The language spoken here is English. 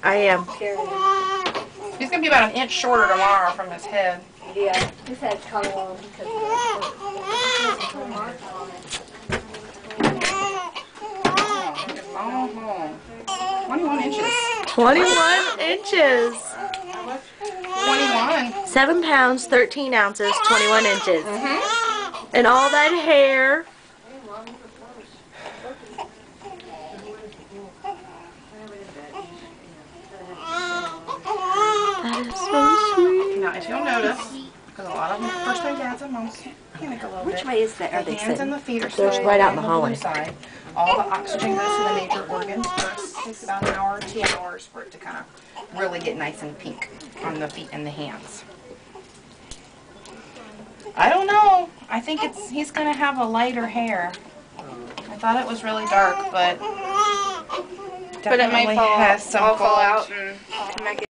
I am. He's going to be about an inch shorter tomorrow from his head. Yeah, his head's come along because Oh, 21 inches. 21 inches. 21. 7 pounds, 13 ounces, 21 inches. And all that hair. That is so sweet. Now, if you'll notice, because a lot of them, first-time dads and moms panic a little bit. Which way is that? Are The they hands and the feet are They're side right out in and the hallway. blue side. All the oxygen goes to the major organs first. It takes about an hour, 2 hours for it to kind of really get nice and pink on the feet and the hands. I don't know. I think he's going to have a lighter hair. I thought it was really dark, but it may definitely has some all fall gold. out and